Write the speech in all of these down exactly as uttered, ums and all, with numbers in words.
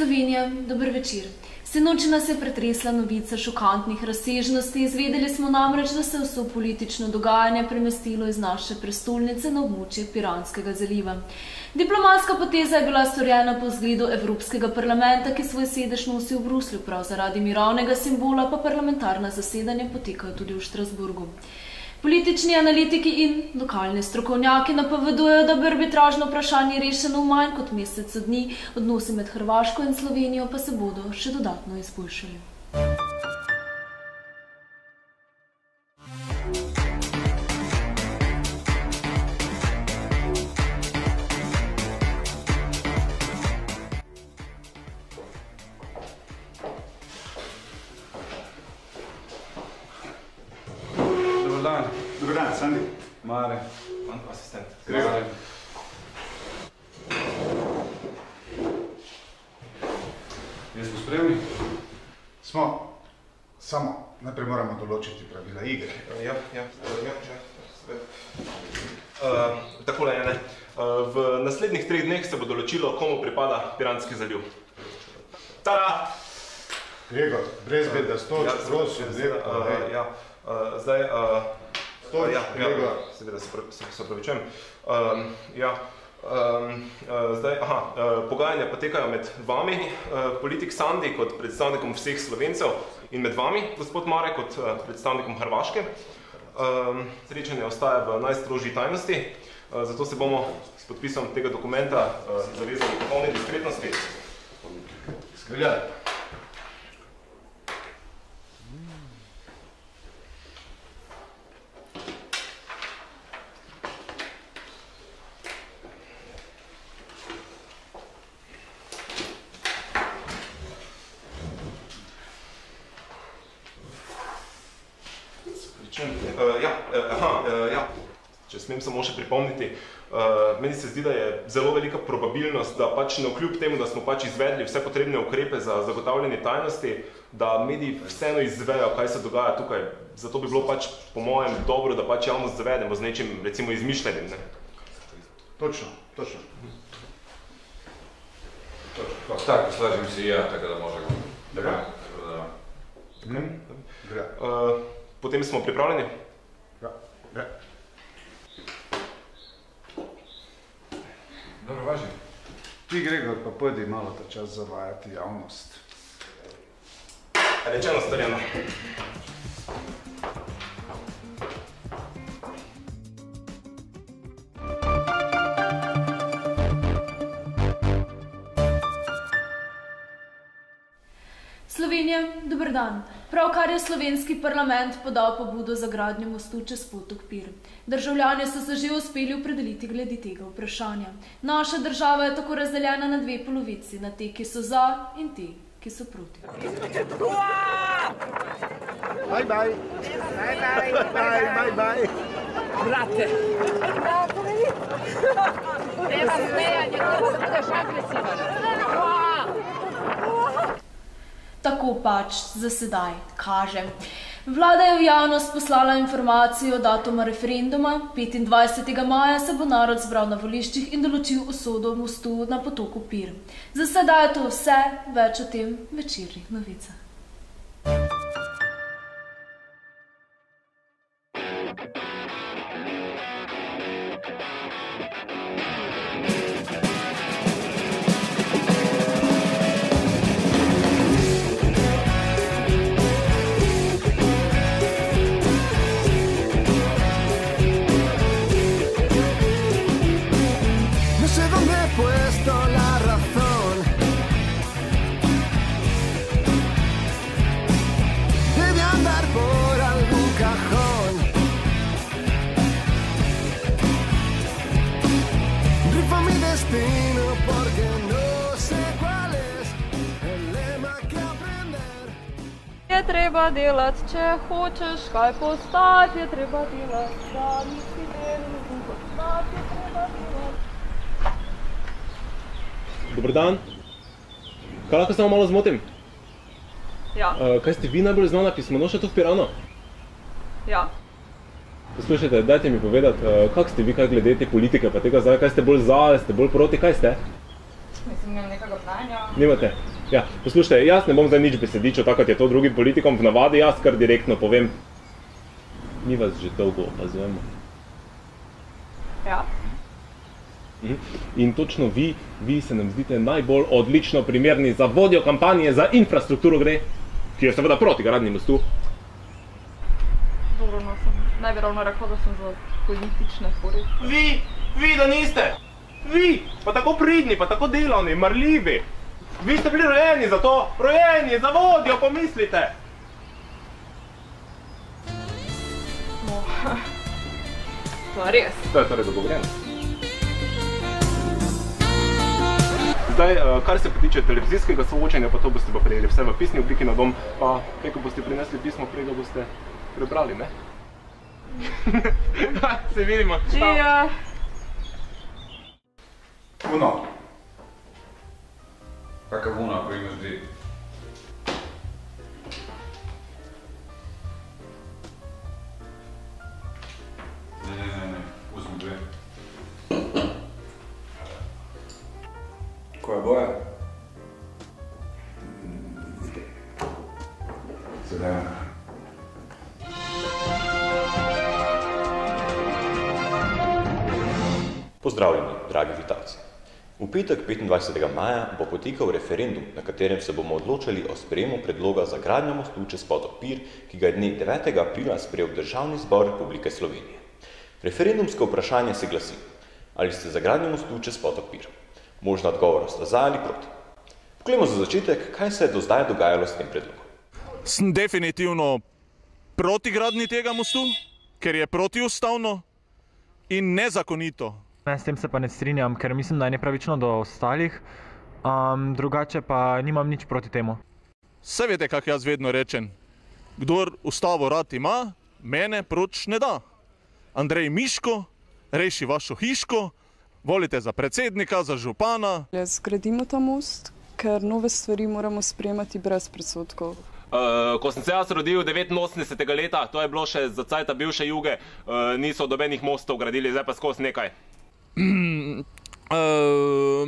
Slovenija, dober večer. Sinoči nas je pretresla novica šokantnih razsežnosti. Izvedeli smo namreč, da se je vso politično dogajanje premestilo iz naše prestolnice na območje Piranskega zaliva. Diplomatska poteza je bila storjena po zgledu Evropskega parlamenta, ki svoj sedež nosi v Bruslju. Prav zaradi mirovnega simbola pa parlamentarna zasedanja potekajo tudi v Štrasburgu. Politični analitiki in lokalni strokovnjaki napovedujejo, da bo arbitražno vprašanje rešeno v manj kot mesecu dni, odnosi med Hrvaško in Slovenijo pa se bodo še dodatno izboljšali. Dobar dan, Sandi. Mare, asistent. Gregor. Jaz smo spremni? Smo. Samo, najprej moramo določiti pravila igre. Ja, ja, ja, ja. Uh, takole je, ne. Uh, v naslednjih treh dneh se bo določilo, komu pripada Piranski zaliv. Tada! Gregor, brez beda, stoč, ja, prosim, lepo. Uh, ja, uh, zdaj... Uh, Stoč, ja, Gregor. Ja, seveda se, se, se opravičujem. Um, ja, um, uh, zdaj, aha, uh, pogajanja potekajo med vami, uh, politik Sandi, kot predstavnikom vseh Slovencev, in med vami, gospod Mare, kot uh, predstavnikom Hrvaške. Um, srečanje ostaja v najstrožji tajnosti, uh, zato se bomo s podpisom tega dokumenta uh, zavezali k popolni diskretnosti. Skreljali. Uh, ja, uh, aha, uh, ja, če smem samo še pripomniti, uh, meni se zdi, da je zelo velika probabilnost, da pač navkljub temu, da smo pač izvedli vse potrebne ukrepe za zagotavljanje tajnosti, da mediji vseeno izvejo, kaj se dogaja tukaj. Zato bi bilo pač po mojem dobro, da pač javnost zavedemo z nečim, recimo, izmišljenim. Ne? Točno, točno. Točno. Tako, slažem se i ja, tako da možemo. Dobro. Dobro. Gre. Uh, potem smo pripravljeni? Ja, gre. Dobro, važi. Ti, Gregor, pa pojdi malo ta čas zavajati javnost. Rečeno, storjeno. Slovenija, dober dan. Pravkar je slovenski parlament podal pobudo za gradnjo mostu čez potok Pir. Državljani so se že uspeli opredeliti glede tega vprašanja. Naša država je tako razdeljena na dve polovici, na te, ki so za, in te, ki so proti. Bye, bye. Bye, bye. Bye, bye, bye. Brate. Brate, ne vidi. Nema smejanja, kako se budeš agresivan. Tako pač za sedaj kaže. Vlada je v javnost poslala informacijo o datuma referenduma. petindvajsetega maja se bo narod zbral na voliščih in določil usodo mostu na potoku Pir. Za sedaj je to vse, več o tem večernih novicah. Je treba delati, če hočeš kaj postati, je treba delati, da nisi delati, postati je treba delati. Dobar dan. Kaj lahko samo malo zmotim? Ja. Uh, kaj ste vi najbolj znana pismonoša tu v Piranu? Ja. Poslušajte, dajte mi povedati, kak ste vi kaj glede te politike, pa tega zdaj, kaj ste bolj za, ste bolj proti, kaj ste? Mislim, imam nekega mnenja. Nimate? Ja, poslušajte, jaz ne bom zdaj nič besedičil, tako je to drugim politikom, v navadi jaz kar direktno povem, mi vas že dolgo opazujemo. Ja. In točno vi, vi se nam zdite najbolj odlično primerni za vodjo kampanje za infrastrukturo gre, ki je seveda proti gradnji mostu. Dobro, no sem najverovno rekla, da sem za politične fore. Vi, vi da niste! Vi, pa tako pridni, pa tako delovni, marljivi. Vi ste bili rojeni za to, rojeni za vodjo, pomislite! No, to je res. To je torej dogovorjeno. Zdaj, kar se potiče televizijskega soočenja, pa to boste pa prejeli vse v pisni obliki na dom, pa preko boste prinesli pismo, prej ga boste prebrali, ne? Se vidimo. Čija. Uno. Kakav uno, ako imaš dve? Ne, ne, ne, ne, uzmi dve. Koja boja? Zelena. Pozdravljeni, dragi vitalci. V petek petindvajsetega maja bo potekal referendum, na katerem se bomo odločali o sprejemu predloga za gradnjo mostu čez potok Pir, ki ga je dne devetega aprila sprejel Državni zbor Republike Slovenije. Referendumsko vprašanje se glasi: ali ste za gradnjo mostu čez potok Pir? Možna odgovora sta za ali proti. Poglejmo za začetek, kaj se je do zdaj dogajalo s tem predlogom. Sem definitivno proti gradnji tega mostu, ker je protiustavno in nezakonito. S tem se pa ne strinjam, ker mislim, da je nepravično do ostalih, um, drugače pa nimam nič proti temu. Saj veste, kak jaz vedno rečem, kdor ustavo rad ima, mene proč ne da. Andrej Miško, reši vašo hiško, volite za predsednika, za župana. Zgradimo ta most, ker nove stvari moramo sprejemati brez predsodkov. Uh, ko sem se jaz rodil devetinosemdesetega leta, to je bilo še za cajta bivše Juge, uh, niso dobenih mostov gradili, zdaj pa skozi nekaj. Mm, uh,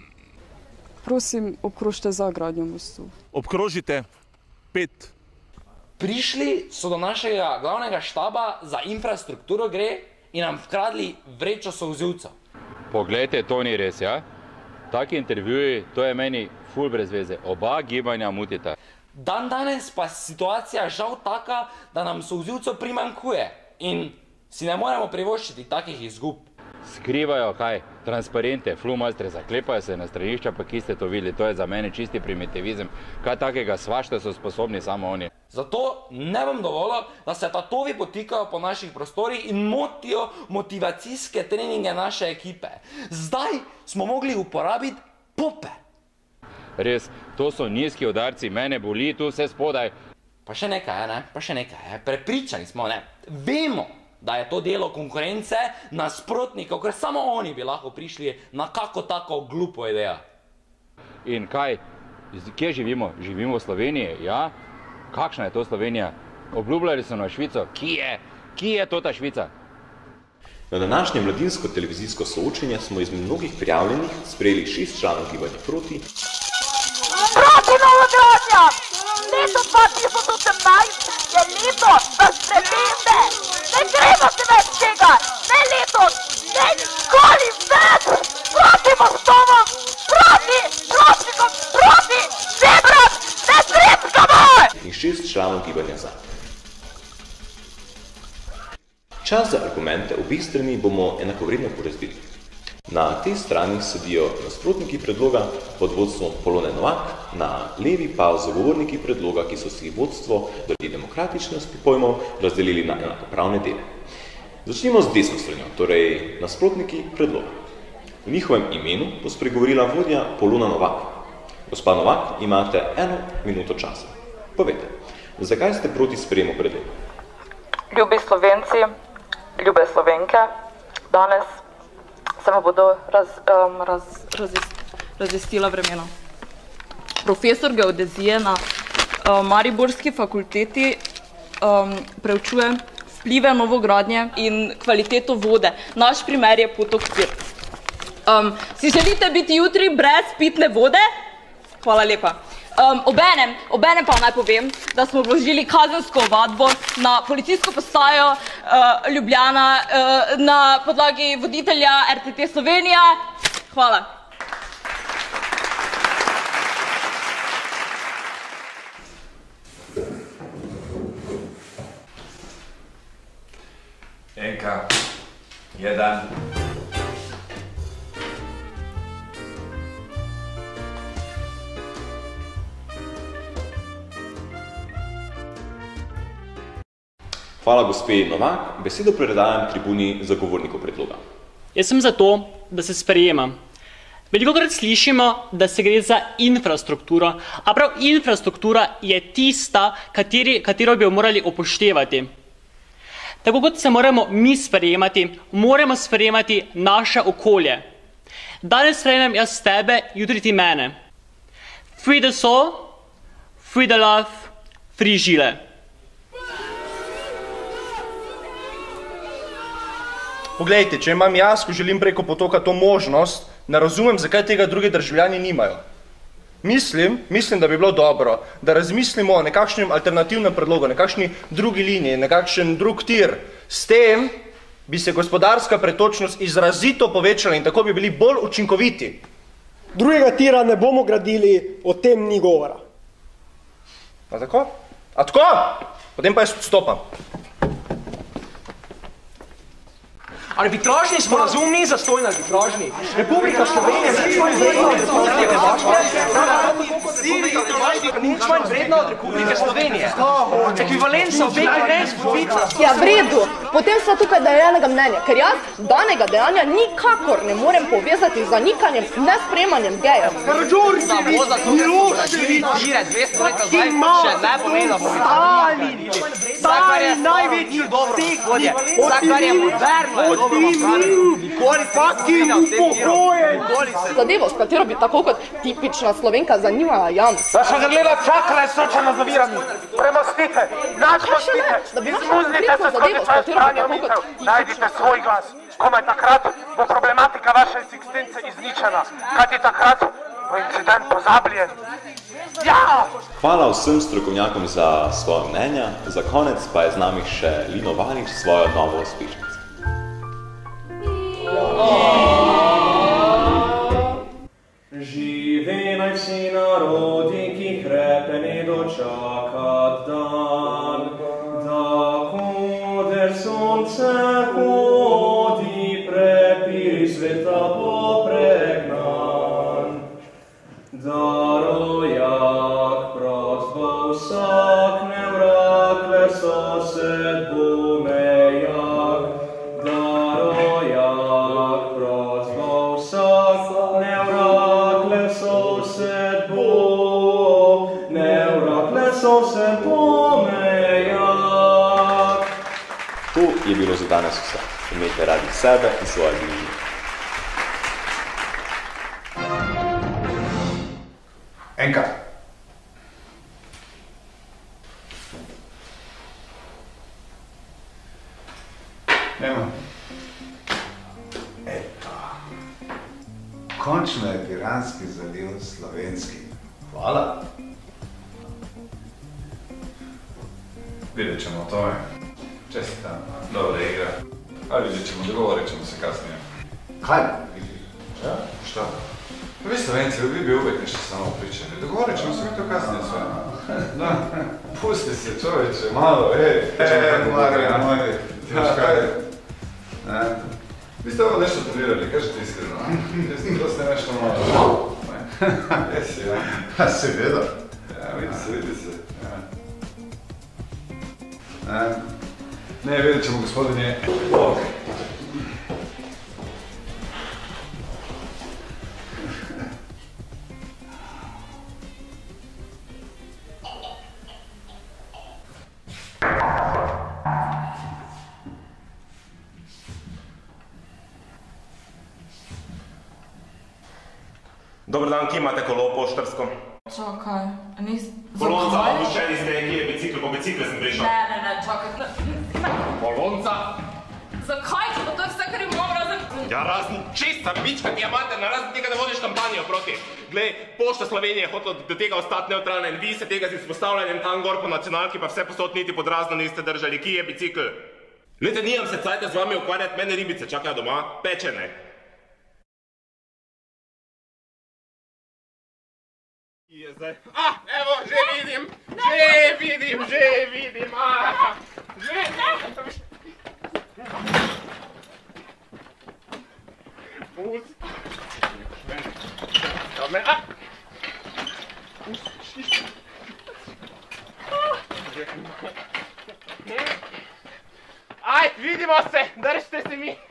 Prosim, obkrožite za gradnjo mostu. Obkrožite pet. Prišli so do našega glavnega štaba za infrastrukturo gre in nam vkradli vrečo solzivcev. Poglejte, to ni res, ja? Taki intervjuji, to je meni ful brez veze. Oba gibanja mutita. Dan danes pa situacija žal taka, da nam solzivcev primanjkuje in si ne moremo privoščiti takih izgub. Skrivajo kaj? Transparente, flumastre, zaklepajo se na stranišča, pa ki ste to videli, to je za mene čisti primitivizem. Kaj takega svašta so sposobni samo oni. Zato ne bom dovolil, da se tatovi potikajo po naših prostorih in motijo motivacijske treninge naše ekipe. Zdaj smo mogli uporabiti pope. Res, to so nizki udarci, mene boli tu vse spodaj. Pa še nekaj, ne? Pa še nekaj, prepričani smo, ne? Vemo, da je to delo konkurence nasprotnikov, ker samo oni bi lahko prišli na kako tako glupo idejo. In kaj? Kje živimo? Živimo v Sloveniji, ja? Kakšna je to Slovenija? Obljubljali so na Švico. Kje je? Kje je to ta Švica? Na današnje mladinsko-televizijsko soočenje smo iz mnogih prijavljenih sprejeli šest članov gibanja proti. Proti novogradnjam! Leto dva tisoč osemnajst je leto za spremembe! Ne gremo se več tega! Ne letos! Ne nikoli več! Proti mostovom! Proti pločnikom! Proti zebram! Ne zrepkamo! In šest članov gibanja za. Čas za argumente obeh strani bomo enakovredno porazdelili. Na tej strani sedijo nasprotniki predloga pod vodstvom Polone Novak, na levi pa zagovorniki predloga, ki so si vodstvo zaradi demokratičnosti pojmov razdelili na enakopravne dele. Začnimo z desno stranjo, torej nasprotniki predloga. V njihovem imenu bo spregovorila vodja Polona Novak. Gospa Novak, imate eno minuto časa. Povejte, zakaj ste proti sprejemu predloga? Ljubi Slovenci, ljube Slovenke, danes se vam bodo raz, um, raz, razist, razvestila vremena. Profesor geodezije na um, Mariborski fakulteti um, preučuje vplive novogradnje in kvaliteto vode. Naš primer je potok Pir. Um, si želite biti jutri brez pitne vode? Hvala lepa. Um, obenem, obenem pa naj povem, da smo vložili kazensko ovadbo na policijsko postajo uh, Ljubljana uh, na podlagi voditelja R T T Slovenija. Hvala. Enka, jedan. Hvala gospe Novak, besedo predajam tribuni zagovornikov predloga. Jaz sem za to, da se sprejema. Velikokrat slišimo, da se gre za infrastrukturo, a prav infrastruktura je tista, kateri, katero bi jo morali upoštevati. Tako kot se moramo mi sprejemati, moramo sprejemati naše okolje. Danes sprejemam jaz tebe, jutri ti mene. Free the soul, free the love, free žile. Poglejte, če imam jaz, ko želim preko potoka to možnost, ne razumem, zakaj tega drugi državljani nimajo. Mislim, mislim, da bi bilo dobro, da razmislimo o nekakšnem alternativnem predlogu, nekakšni drugi liniji, nekakšen drug tir. S tem bi se gospodarska pretočnost izrazito povečala in tako bi bili bolj učinkoviti. Drugega tira ne bomo gradili, o tem ni govora. A tako? A tako? Potem pa jaz odstopam. Arbitražni sporazum ni zastojni arbitražni. Republika Slovenija ni nič manj vredna od Republike Slovenije. Ekvivalenca obeh res profitna. Ja, v redu. Potem sta tukaj deljenega mnenja, ker jaz danega dejanja nikakor ne morem povezati z zanikanjem, nesprejemanjem gejev. Samo zato, ker smo gradili tire dvesto let nazaj, še ne pomeni, da bomo Stalin, Stalin največji doseg, vsak, kar je moderno, je Zadevo, s katero bi tako kot tipična Slovenka zanimala javnost. Vaša grleva čakra je srčana z ovirami. Premostite, nadmostite, izmuznite se skozi svoje spranje omitev, najdite svoj glas. Komaj takrat bo problematika vaše eksistence izničena, kajti takrat bo incident pozabljen. Ja! Hvala vsem strokovnjakom za svoje mnenja, za konec pa je z nami še Lino Valič s svojo novo uspešnico. Žive naj vsi narodi, ki hrepeni dočakat dan, da koder sonce hodi, prepis sveta popregnan. Da rojak prost bo vsak nevrak, le sosed bo mejak. Da rojak prost bo vsak nevrak, le sosed bo, nevrak, le sosed bo mejak. To je bilo za danes vse. Imejte radi sebe in svoje bližnje. Enka. Nemo. Eto. Končno je Piranski zaliv slovenski. Hvala. Vidjet ćemo o tome. Čestitam. Dobra igra. A vidjet ćemo, dogovorit ćemo se kasnije. Kaj vidi? Ja? Šta? Vi Slovenci, vi bi uvijek nešto samo pričali. Dogovorit ćemo se mi to kasnije sve. Da. Pusti se čovječe, malo, ej. E, Marija, moj. Vi ste ovo nešto trenirali, kažete iskreno. To ste nešto malo. Jesi, ja. Ja, seveda. Ja, vidi se, vidi se. Ne, vidjet ćemo gospodine. Ovdje. Dobar dan, kje imate kolo poštarsko? Čakaj, nis... Polonca, opuščeni ste, kje je bicikl, po bicikle sem prišel. Ne, ne, ne, čakaj. Polonca? Zakaj? Pa to je vse, kar imam razen... Ja, razen čista bička, ki imate, na razen tega, da vodiš kampanjo proti. Glej, Pošta Slovenije je hotela do tega ostati neutralna in vi se tega z izpostavljanjem tam gor po nacionalki pa vse posod niti pod razno niste držali. Ki je bicikl? Glejte, nijam se cajta z vami ukvarjati, mene ribice čakajo doma, pečene. Ki je zdaj? Ah, evo, že vidim, že vidim, že vidim, ah, že vidim. Pus. Dame, ah. Aj, vidimo se, držite se mi.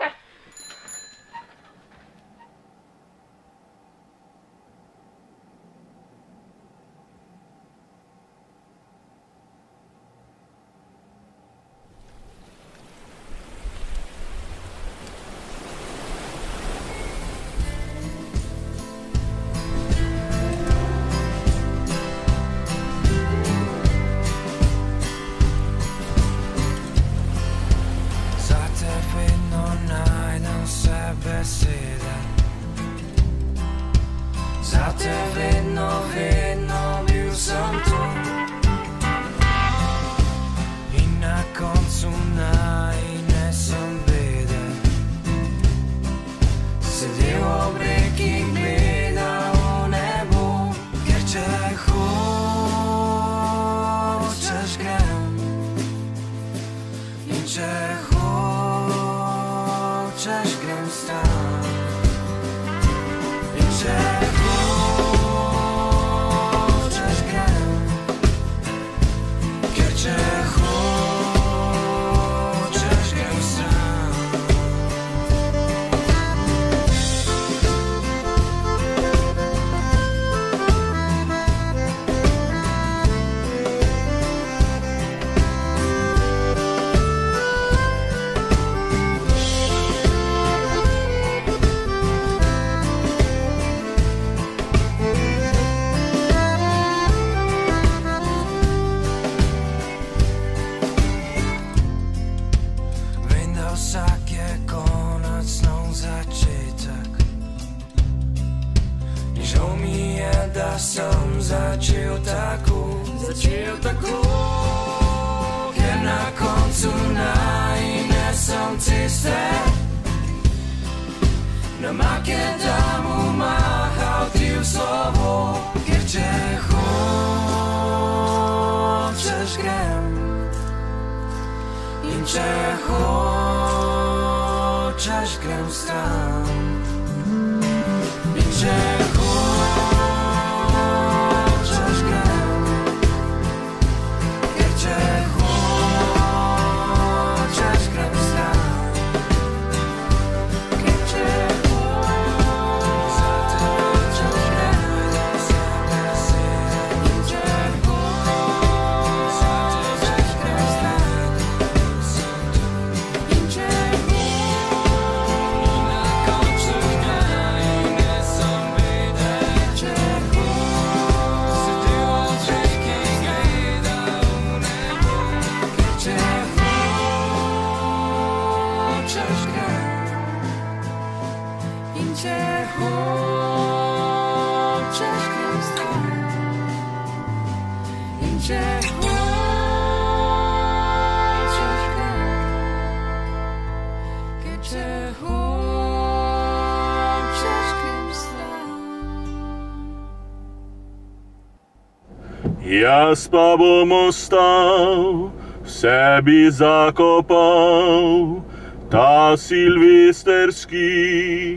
Jaz pa bom ostal, v sebi zakopal, ta silvestrski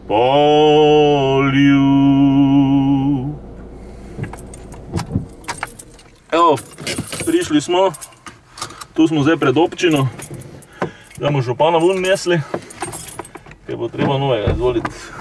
poljub. Evo, prišli smo, tu smo zdaj pred občino, da bomo župana ven nesli, kaj bo treba novega izvoliti.